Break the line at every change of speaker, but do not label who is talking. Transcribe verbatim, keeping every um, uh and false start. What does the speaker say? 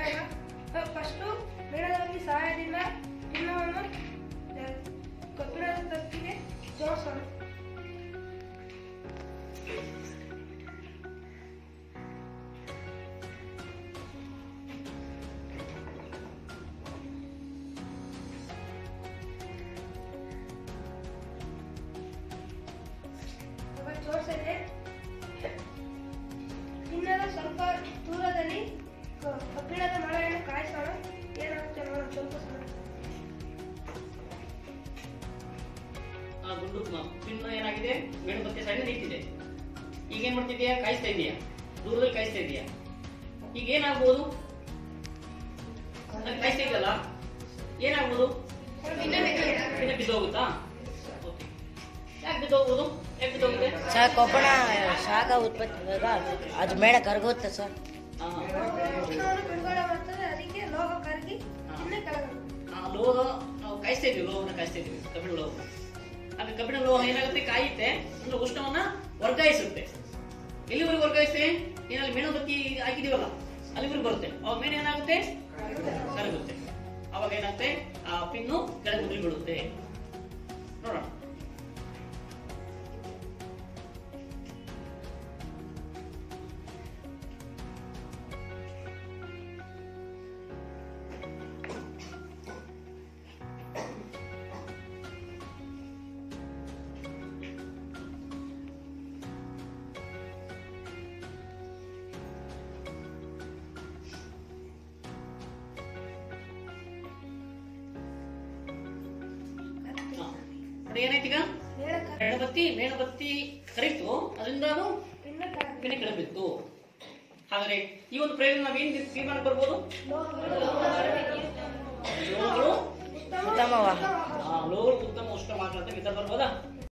First ಮೇಣದಲ್ಲಿ ಸಹಾಯದಿಂದ ಪಿನ್ನವನ್ನು ಕಬ್ಬಿಣದ ತಪ್ಪಿಗೆ ಜೋಡಿಸೋಣ. ಜೋಡಿಸಿದ್ರೆ ಇನ್ನೂ ಸ್ವಲ್ಪ ದೂರದಲ್ಲಿ ಕಬ್ಬಿಣದ ಮಳೆಯನ್ನು ಕಾಯಿಸೋಣ. ಏನಾಗುತ್ತೆ ನೋಡೋಣ. ಸ್ವಲ್ಪ
ಗುಂಡು ಪಿನ್ ಏನಾಗಿದೆ, ಮೇಣಬತ್ತಿ ಸೈಡ್ ನಿಂತಿದೆ. ಈಗ ಏನ್ ಮಾಡ್ತಿದ್ಯಾ? ಕಾಯಿಸ್ತಾ ಇದೀಯಾ, ದೂರದಲ್ಲಿ ಕಾಯಿಸ್ತಾ ಇದೀಯಾ. ಈಗ ಏನಾಗ್ಬೋದು? ಕಾಯಿಸ್ತಾ ಇದೆಯಲ್ಲ, ಏನಾಗ್ಬೋದು? ಪಿನ್ನ ಬಿದ್ದೋಗುತ್ತಾ? ಯಾಕೆ ಬಿದ್ದೋಗ್ಬೋದು? ಯಾಕೆ ಬಿದ್ದೋಗುತ್ತೆ?
ಸರ್ ಕೊಬ್ಬಣ ಶಾಖ ಉತ್ಪತ್ತಿ ಅದು ಮೇಣ ಕರಗುತ್ತೆ ಸರ್.
ಅದಕ್ಕೆ ಲೋಹ ಕರಗಿ
ಲೋಹ ನಾವು ಕಾಯಿಸ್ತಾ ಇದೀವಿ, ಲೋಹನ ಕಾಯಿಸ್ತಾ ಇದೀವಿ, ಕಬ್ಬಿಣ ಲೋಹ. ಆಗ ಕಬ್ಬಿಣ ಲೋಹ ಏನಾಗುತ್ತೆ? ಕಾಯುತ್ತೆ, ಅಂದ್ರೆ ಉಷ್ಣವನ್ನ ವರ್ಗಾಯಿಸುತ್ತೆ. ಎಲ್ಲಿವರೆಗೂ ವರ್ಗಾಯಿಸುತ್ತೆ? ಏನಲ್ಲಿ ಮೇಣಬತ್ತಿ ಹಾಕಿದೀವಲ್ಲ ಅಲ್ಲಿವರೆಗೂ ಬರುತ್ತೆ. ಅವಾಗ ಮೇಣ ಏನಾಗುತ್ತೆ? ಕರಗುತ್ತೆ. ಅವಾಗ ಏನಾಗುತ್ತೆ? ಆ ಪಿನ್ನು ಕೆಳಗೆ ಉದುರಿ ಬೀಳುತ್ತೆ. ನೋಡೋಣ. ಏನಾಯ್ತು? ಈಗ ಮೇಣಬತ್ತಿ ಮೇಣಬತ್ತಿ ಕರಿತು, ಅದರಿಂದ ಅದು ಪಿನ್ನ ಕೆಳಬಿತ್ತು. ಹಾಗಾದ್ರೆ ಈ ಒಂದು ಪ್ರಯೋಗ ನಾವು ಏನ್ ತೀರ್ಮಾನ ಬರ್ಬೋದು? ಲೋಹಗಳು
ಉತ್ತಮವಾ
ಲೋಹಗಳು ಉತ್ತಮ ಉಷ್ಣ ಮಾತ್ರ ಅಂತ ಬರ್ಬೋದಾ?